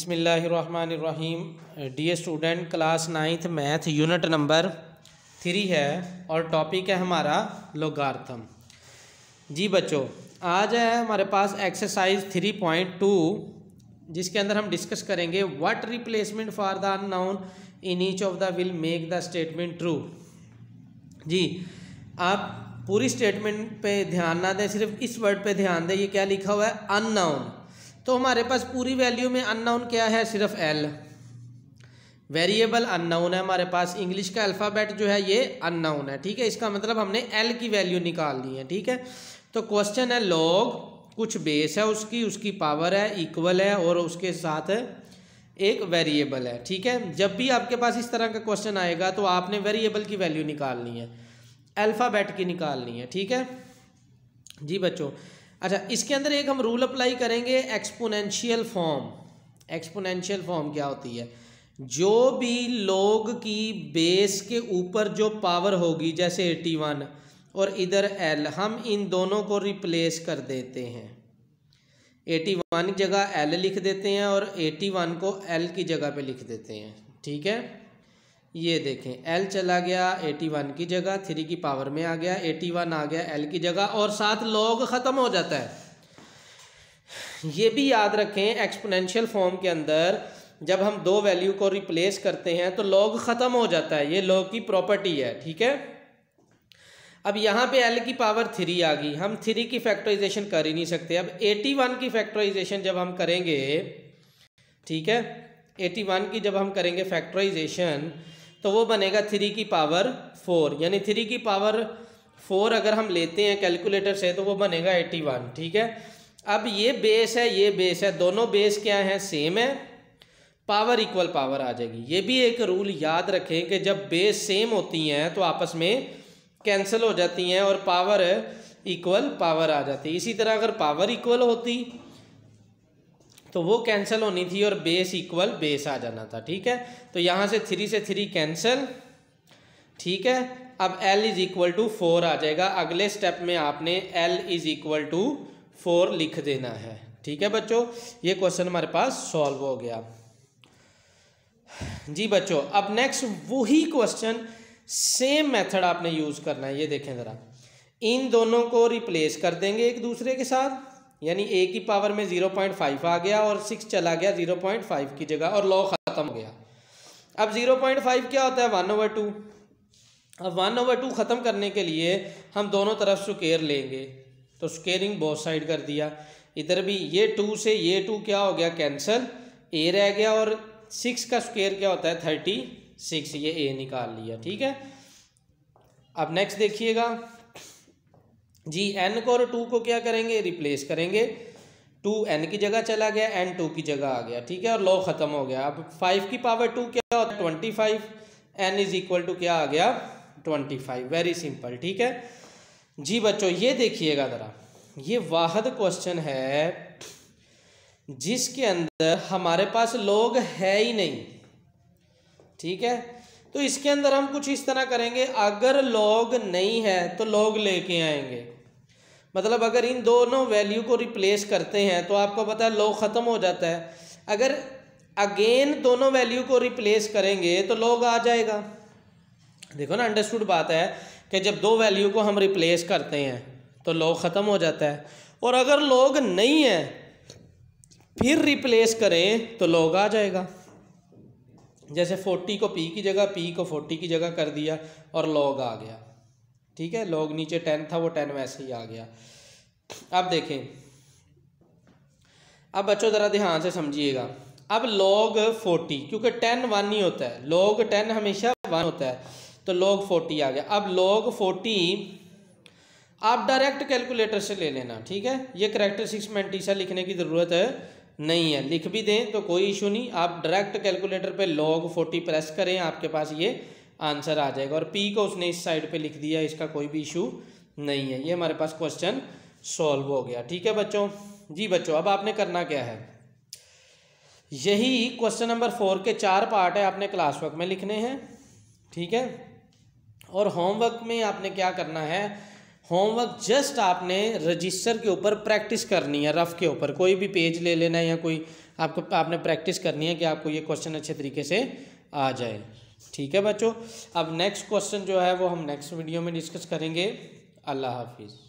बिस्मिल्लाहिर्रहमानिर्रहीम। Dear student, class 9th math unit number 3 है और टॉपिक है हमारा लोगार्थम। जी बच्चों, आज है हमारे पास एक्सरसाइज 3.2 जिसके अंदर हम डिस्कस करेंगे what replacement for the unknown in each of the will make the statement true. जी, आप पूरी स्टेटमेंट पे ध्यान ना दें, सिर्फ इस वर्ड पे ध्यान दें। ये क्या लिखा हुआ है? अननोन। तो हमारे पास पूरी वैल्यू में अननोन क्या है? सिर्फ एल। वेरिएबल अननोन है हमारे पास। इंग्लिश का अल्फ़ाबेट जो है ये अननोन है, ठीक है। इसका मतलब हमने एल की वैल्यू निकालनी है, ठीक है। तो क्वेश्चन है लॉग, कुछ बेस है उसकी पावर है, इक्वल है और उसके साथ एक वेरिएबल है, ठीक है। जब भी आपके पास इस तरह का क्वेश्चन आएगा तो आपने वेरिएबल की वैल्यू निकालनी है, अल्फ़ाबेट की निकालनी है, ठीक है जी बच्चों। अच्छा, इसके अंदर एक हम रूल अप्लाई करेंगे, एक्सपोनेंशियल फॉर्म। एक्सपोनेंशियल फॉर्म क्या होती है? जो भी लॉग की बेस के ऊपर जो पावर होगी, जैसे 81 और इधर एल, हम इन दोनों को रिप्लेस कर देते हैं। 81 की जगह एल लिख देते हैं और 81 को एल की जगह पे लिख देते हैं, ठीक है। ये देखें, एल चला गया 81 की जगह, 3 की पावर में आ गया, 81 आ गया एल की जगह और साथ लॉग ख़त्म हो जाता है। ये भी याद रखें, एक्सपोनेंशियल फॉर्म के अंदर जब हम दो वैल्यू को रिप्लेस करते हैं तो लॉग ख़त्म हो जाता है। ये लॉग की प्रॉपर्टी है, ठीक है। अब यहाँ पे एल की पावर 3 आ गई, हम 3 की फैक्टराइजेशन कर ही नहीं सकते। अब 81 की फैक्टराइजेशन जब हम करेंगे, ठीक है, 81 की जब हम करेंगे फैक्टराइजेशन तो वो बनेगा 3 की पावर 4, यानी 3 की पावर 4 अगर हम लेते हैं कैलकुलेटर से तो वो बनेगा 81, ठीक है। अब ये बेस है, ये बेस है, दोनों बेस क्या हैं? सेम है, पावर इक्वल पावर आ जाएगी। ये भी एक रूल याद रखें कि जब बेस सेम होती हैं तो आपस में कैंसिल हो जाती हैं और पावर इक्वल पावर आ जाती है। इसी तरह अगर पावर इक्वल होती तो वो कैंसिल होनी थी और बेस इक्वल बेस आ जाना था, ठीक है। तो यहाँ से 3 से 3 कैंसिल, ठीक है। अब L इज इक्वल टू 4 आ जाएगा। अगले स्टेप में आपने L इज इक्वल टू 4 लिख देना है, ठीक है बच्चों। ये क्वेश्चन हमारे पास सॉल्व हो गया। जी बच्चों, अब नेक्स्ट वही क्वेश्चन, सेम मेथड आपने यूज़ करना है। ये देखें ज़रा, इन दोनों को रिप्लेस कर देंगे एक दूसरे के साथ, यानी a की पावर में 0.5 आ गया और 6 चला गया 0.5 की जगह और लॉग ख़त्म हो गया। अब 0.5 क्या होता है? 1/2। अब 1/2 ख़त्म करने के लिए हम दोनों तरफ स्क्वायर लेंगे, तो स्क्वेयरिंग बोथ साइड कर दिया। इधर भी ये 2 से ये 2 क्या हो गया? कैंसिल, a रह गया और 6 का स्क्वायर क्या होता है? 36, ये a निकाल लिया, ठीक है। अब नेक्स्ट देखिएगा जी, n को और 2 को क्या करेंगे? रिप्लेस करेंगे। 2 n की जगह चला गया, n 2 की जगह आ गया, ठीक है, और लॉग ख़त्म हो गया। अब 5 की पावर 2 क्या होता है? 25, n इज इक्वल टू क्या आ गया? 25। वेरी सिंपल, ठीक है जी बच्चों। ये देखिएगा ज़रा, ये वाहिद क्वेश्चन है जिसके अंदर हमारे पास लॉग है ही नहीं, ठीक है। तो इसके अंदर हम कुछ इस तरह करेंगे, अगर लॉग नहीं है तो लॉग लेके आएंगे। मतलब अगर इन दोनों वैल्यू को रिप्लेस करते हैं तो आपको पता है लॉग ख़त्म हो जाता है। अगर अगेन दोनों वैल्यू को रिप्लेस करेंगे तो लॉग आ जाएगा। देखो ना, अंडरस्टूड बात है कि जब दो वैल्यू को हम रिप्लेस करते हैं तो लॉग ख़त्म हो जाता है, और अगर लॉग नहीं है फिर रिप्लेस करें तो लॉग आ जाएगा। जैसे 40 को p की जगह, p को 40 की जगह कर दिया और लॉग आ गया, ठीक है। लॉग नीचे 10 था, वो 10 वैसे ही आ गया। अब देखें, अब बच्चों ज़रा ध्यान से समझिएगा। अब लॉग 40, क्योंकि 10 1 ही होता है, लॉग 10 हमेशा 1 होता है, तो लॉग 40 आ गया। अब लॉग 40 आप डायरेक्ट कैलकुलेटर से ले लेना, ठीक है। ये करैक्टरिस्टिक्स में टीसा लिखने की ज़रूरत नहीं है, लिख भी दें तो कोई इशू नहीं। आप डायरेक्ट कैलकुलेटर पे log 40 प्रेस करें, आपके पास ये आंसर आ जाएगा। और p को उसने इस साइड पे लिख दिया, इसका कोई भी इशू नहीं है। ये हमारे पास क्वेश्चन सॉल्व हो गया, ठीक है बच्चों। जी बच्चों, अब आपने करना क्या है? यही क्वेश्चन नंबर 4 के 4 पार्ट है, आपने क्लास वर्क में लिखने हैं, ठीक है। और होमवर्क में आपने क्या करना है? होमवर्क जस्ट आपने रजिस्टर के ऊपर प्रैक्टिस करनी है, रफ के ऊपर। कोई भी पेज ले लेना है या कोई आपने प्रैक्टिस करनी है कि आपको ये क्वेश्चन अच्छे तरीके से आ जाए। ठीक है बच्चों, अब नेक्स्ट क्वेश्चन जो है वो हम नेक्स्ट वीडियो में डिस्कस करेंगे। अल्लाह हाफिज़।